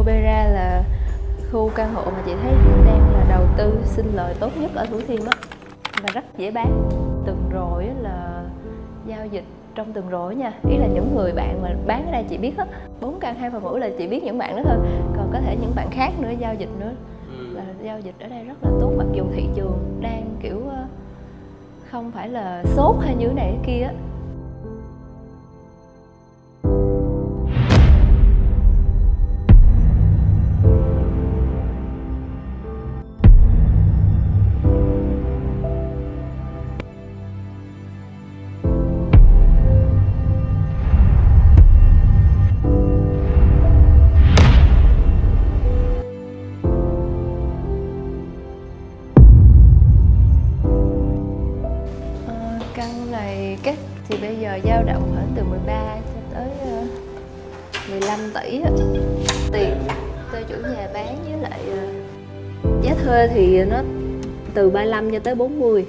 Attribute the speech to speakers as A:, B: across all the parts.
A: Opera là khu căn hộ mà chị thấy đang là đầu tư sinh lời tốt nhất ở Thủ Thiêm á, và rất dễ bán. Từng rồi là giao dịch trong từng rồi nha, ý là những người bạn mà bán ở đây chị biết á, 4 căn 2 phòng ngủ là chị biết những bạn đó thôi, còn có thể những bạn khác nữa giao dịch nữa là giao dịch ở đây rất là tốt, mặc dù thị trường đang kiểu không phải là sốt hay như thế này thế kia á. Căn này cách thì bây giờ dao động khoảng từ 13 cho tới 15 tỷ á. Tiền thuê chủ nhà bán với lại giá thuê thì nó từ 35 cho tới 40.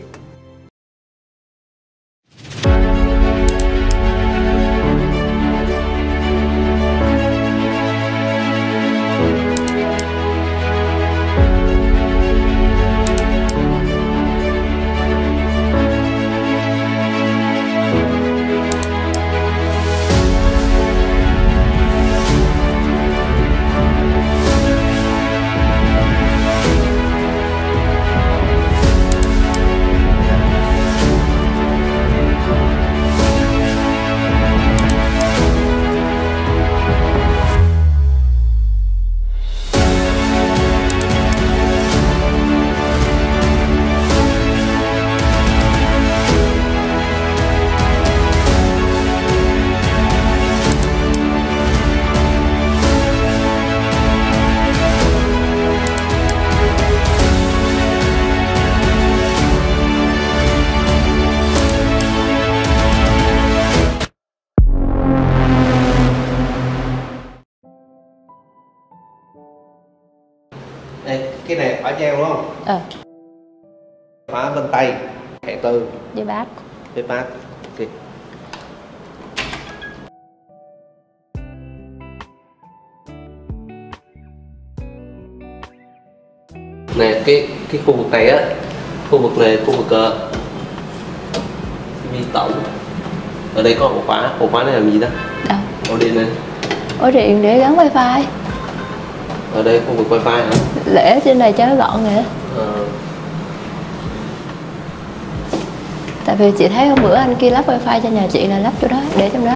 B: Đây, cái này khóa treo đúng không? Khóa vân tay, thẻ từ
A: Với bát.
B: với bát. Ok. Này, cái khu vực này á, khu vực này khu vực vi tổng. Ở đây có ổ khóa này làm gì đó?
A: Đâu?
B: Ổ điện này.
A: Ổ điện để gắn wifi.
B: Ở đây khu vực wifi hả?
A: Để trên này cho nó gọn nè. Tại vì chị thấy hôm bữa anh kia lắp wifi cho nhà chị là lắp chỗ đó, để trong đó.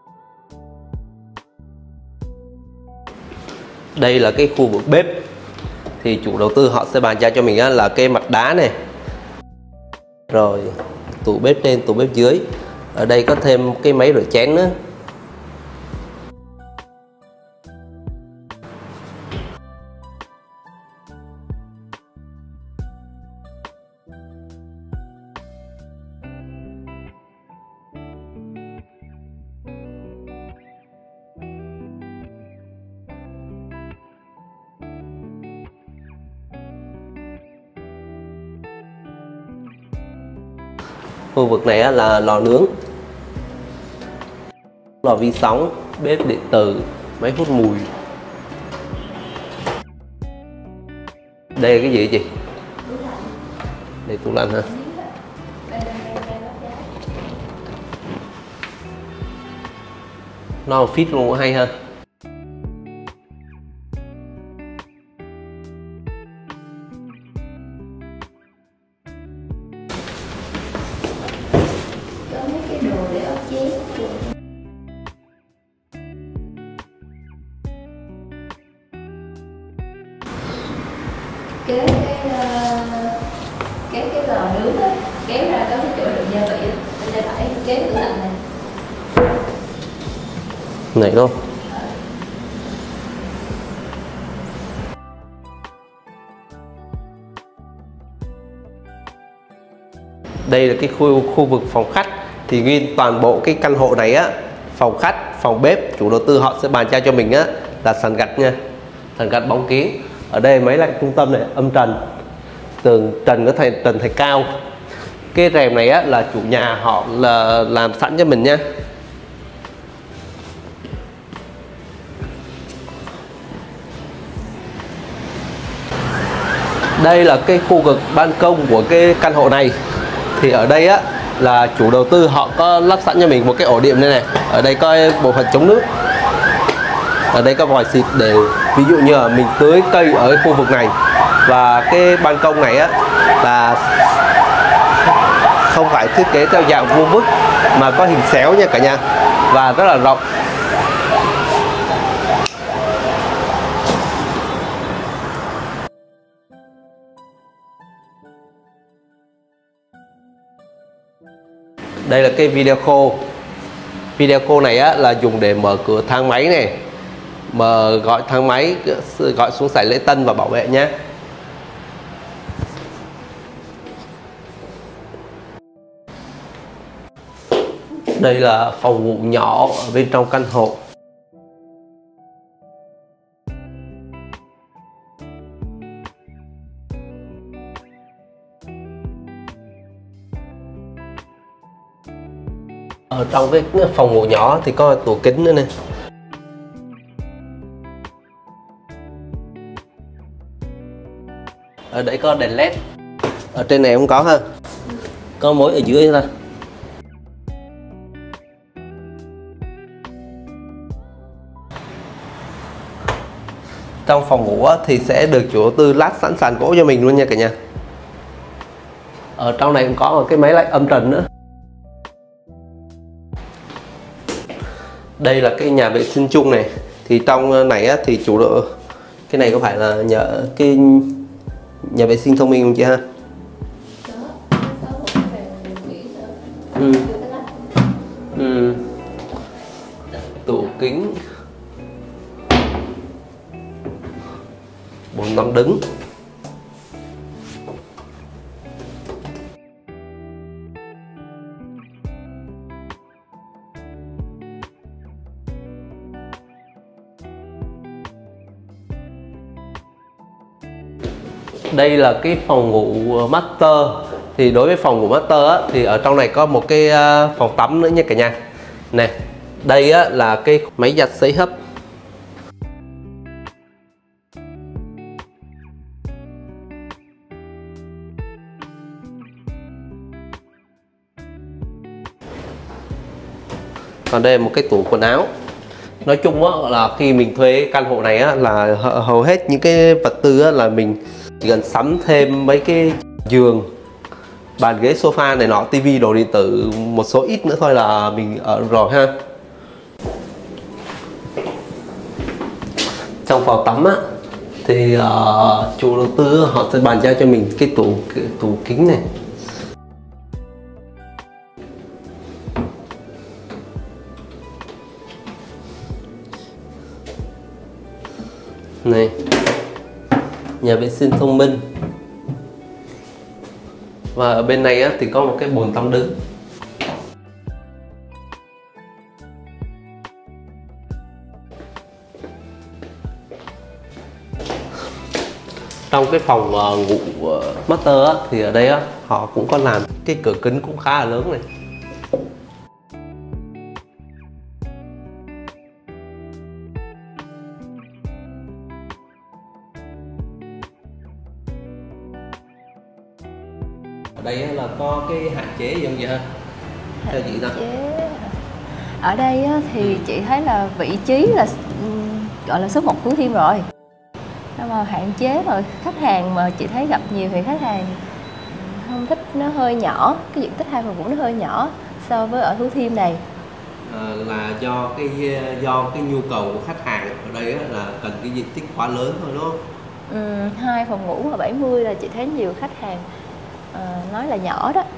B: Đây là cái khu vực bếp. Thì chủ đầu tư họ sẽ bàn giao cho mình á, là cái mặt đá này. Rồi tủ bếp trên, tủ bếp dưới. Ở đây có thêm cái máy rửa chén nữa. Khu vực này là lò nướng, lò vi sóng, bếp điện tử, máy hút mùi. Đây là cái gì chị? Đây tủ lạnh hả? Nó fit luôn, hay ha.
A: Kéo cái lò nướng á, kéo ra có cái chỗ đựng gia vị á, bên đây phải kéo tủ lạnh này.
B: Này luôn. Đây là cái khu vực phòng khách. Thì nguyên toàn bộ cái căn hộ này á, phòng khách, phòng bếp, chủ đầu tư họ sẽ bàn giao cho mình á là sàn gạch nha, sàn gạch bóng kiến. Ở đây mấy lại trung tâm này âm trần, tường trần có trần thạch cao. Cái rèm này á là chủ nhà họ là làm sẵn cho mình nha. Đây là cái khu vực ban công của cái căn hộ này. Thì ở đây á là chủ đầu tư họ có lắp sẵn cho mình một cái ổ điện đây này. Ở đây có bộ phận chống nước. Ở đây có vòi xịt để ví dụ như là mình tưới cây ở cái khu vực này. Và cái ban công này á là không phải thiết kế theo dạng vuông vức mà có hình xéo nha cả nhà, và rất là rộng. Đây là cái video call. Video call này á là dùng để mở cửa thang máy này, gọi thang máy, gọi xuống sảnh lễ tân và bảo vệ nhé. Đây là phòng ngủ nhỏ ở bên trong căn hộ. Ở trong cái phòng ngủ nhỏ thì có tủ kính nữa này. Ở đây có đèn led. Ở trên này không có ha. Có mỗi ở dưới thôi. Trong phòng ngủ thì sẽ được chủ đầu tư lát sẵn sàn gỗ cho mình luôn nha cả nhà. Ở trong này cũng có một cái máy lạnh âm trần nữa. Đây là cái nhà vệ sinh chung này. Thì trong này thì chủ độ cái này có phải là cái nhà vệ sinh thông minh không chị ha? Tủ kính 4 tấm đứng. Đây là cái phòng ngủ master. Thì đối với phòng ngủ master á, thì ở trong này có một cái phòng tắm nữa nha cả nhà. Này, đây á, là cái máy giặt sấy hấp. Còn đây là một cái tủ quần áo. Nói chung á, là khi mình thuê căn hộ này á, là hầu hết những cái vật tư á, là mình chỉ cần sắm thêm mấy cái giường, bàn ghế sofa này nọ, tivi, đồ điện tử, một số ít nữa thôi là mình ở rồi ha. Trong phòng tắm á thì chủ đầu tư họ sẽ bàn giao cho mình cái tủ kính này. Này, nhà vệ sinh thông minh. Và ở bên này á, thì có một cái bồn tắm đứng. Trong cái phòng ngủ master á, thì ở đây á, họ cũng có làm cái cửa kính cũng khá là lớn này. Ở đây là có cái hạn chế gì không vậy ha? Theo chị ta?
A: Ở đây thì chị thấy là vị trí là gọi là số 1 Thủ Thiêm rồi. Nhưng mà hạn chế mà khách hàng mà chị thấy gặp nhiều thì khách hàng không thích, nó hơi nhỏ, cái diện tích 2 phòng ngủ nó hơi nhỏ so với ở Thủ Thiêm này.
B: Là do cái nhu cầu của khách hàng ở đây là cần cái diện tích quá lớn thôi đúng không?
A: 2 phòng ngủ mà 70 là chị thấy nhiều khách hàng nói là nhỏ đó.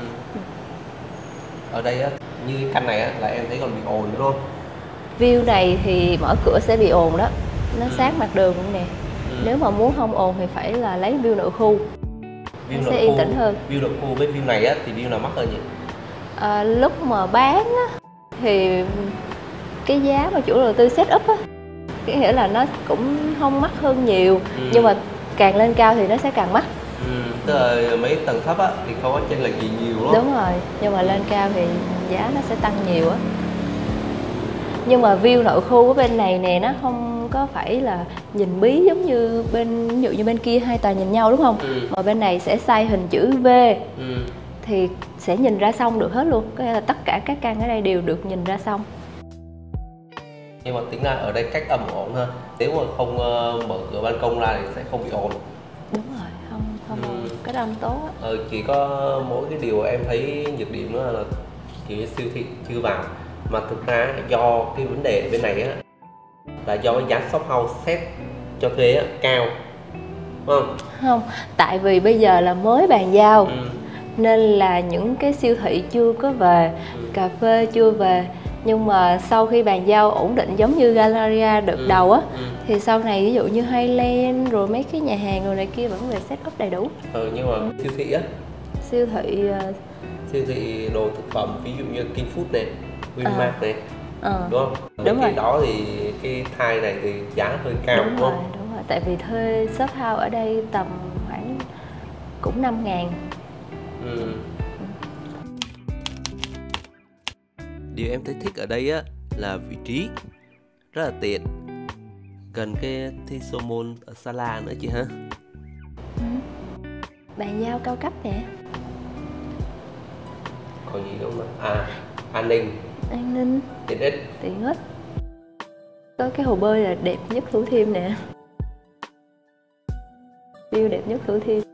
B: Ở đây á, như cái căn này á, là em thấy còn bị ồn đúng không?
A: View này thì mở cửa sẽ bị ồn đó, nó sát mặt đường luôn nè. Nếu mà muốn không ồn thì phải là lấy view nội khu, nó sẽ yên tĩnh hơn.
B: View nội khu với view này á, thì view nào mắc hơn nhỉ?
A: Lúc mà bán á, thì cái giá mà chủ đầu tư set up á, cái nghĩa là nó cũng không mắc hơn nhiều, nhưng mà càng lên cao thì nó sẽ càng mắc.
B: Tức là mấy tầng thấp á thì không có chênh lệch gì nhiều đúng không?
A: Đúng rồi, nhưng mà lên cao thì giá nó sẽ tăng nhiều á. Nhưng mà view nội khu ở bên này nè, nó không có phải là nhìn bí giống như ví dụ như bên kia hai tòa nhìn nhau đúng không? Mà bên này sẽ xây hình chữ V. Thì sẽ nhìn ra sông được hết luôn, có nghĩa là tất cả các căn ở đây đều được nhìn ra sông.
B: Nhưng mà tính ra ở đây cách âm ổn ha, nếu mà không mở cửa ban công ra thì sẽ không bị ồn.
A: Đúng rồi, không cái âm tốt á.
B: Chỉ có mỗi cái điều em thấy nhược điểm nữa là kiểu như siêu thị chưa vào, mà thực ra do cái vấn đề ở bên này á là do cái giá shop house set cho thuê á cao, đúng không?
A: Không, tại vì bây giờ là mới bàn giao nên là những cái siêu thị chưa có về, cà phê chưa về. Nhưng mà sau khi bàn giao ổn định giống như Galleria đợt đầu á, thì sau này ví dụ như Highland rồi mấy cái nhà hàng rồi này kia vẫn về set up đầy đủ.
B: Nhưng mà siêu thị á,
A: siêu thị
B: đồ thực phẩm ví dụ như King Food này, Winmart này, đúng không?
A: Đúng
B: cái
A: rồi.
B: đó thì cái thai này thì giá hơi cao, đúng không?
A: Đúng rồi, tại vì thuê shop house ở đây tầm khoảng cũng 5.000.
B: Điều em thấy thích ở đây á là vị trí rất là tiện, gần cái Thisomol ở Sala nữa chị ha.
A: Bàn giao cao cấp nè.
B: Còn gì đâu mà an ninh tiện
A: ích. Có cái hồ bơi là đẹp nhất Thủ Thiêm nè, view đẹp nhất Thủ Thiêm.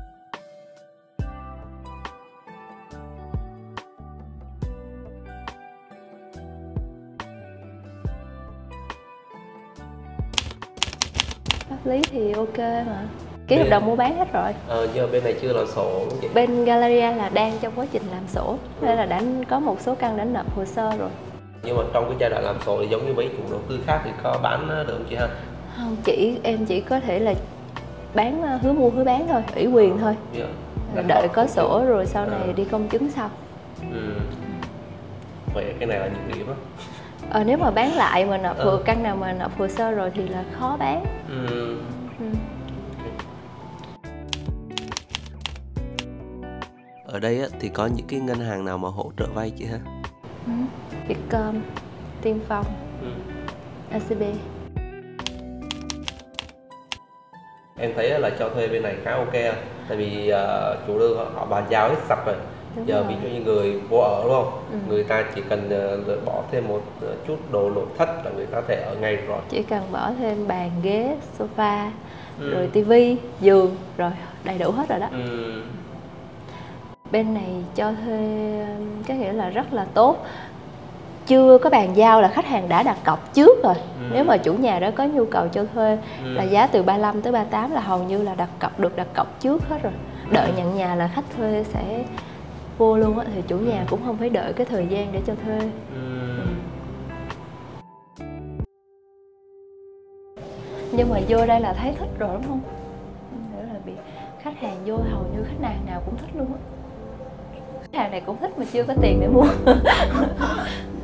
A: Pháp lý thì ok mà, ký hợp đồng mua bán hết rồi.
B: Nhưng mà bên này chưa làm sổ đúng không chị?
A: Bên Galleria là đang trong quá trình làm sổ, nên là đã có một số căn đã nộp hồ sơ rồi.
B: Nhưng mà trong cái giai đoạn làm sổ thì giống như mấy chủ đầu tư khác thì có bán được không chị ha?
A: Không, em chỉ có thể là bán hứa mua hứa bán thôi, ủy quyền thôi. Đợi có sổ rồi sau này đi công chứng sau.
B: Vậy cái này là nhược điểm á.
A: Nếu mà bán lại mà nộp căn nào mà nộp hồ sơ rồi thì là khó bán.
B: Ở đây á, thì có những cái ngân hàng nào mà hỗ trợ vay chị ha?
A: Vietcom, Tiên Phong, ACB.
B: Em thấy là cho thuê bên này khá ok, tại vì chủ đầu tư họ bàn giao hết sạch rồi.
A: Đúng
B: Giờ
A: rồi.
B: ví dụ như người vô ở đúng không? Người ta chỉ cần bỏ thêm một chút đồ nội thất là người ta có thể ở ngay rồi.
A: Chỉ cần bỏ thêm bàn ghế, sofa, rồi tivi, giường, rồi đầy đủ hết rồi đó. Bên này cho thuê cái nghĩa là rất là tốt. Chưa có bàn giao là khách hàng đã đặt cọc trước rồi. Nếu mà chủ nhà đó có nhu cầu cho thuê là giá từ 35 tới 38 là hầu như là đặt cọc trước hết rồi. Đợi nhận nhà là khách thuê sẽ vô luôn á, thì chủ nhà cũng không phải đợi cái thời gian để cho thuê. Nhưng mà vô đây là thấy thích rồi đúng không? Nghĩa là bị khách hàng vô hầu như khách nào cũng thích luôn á. Khách hàng này cũng thích mà chưa có tiền để mua.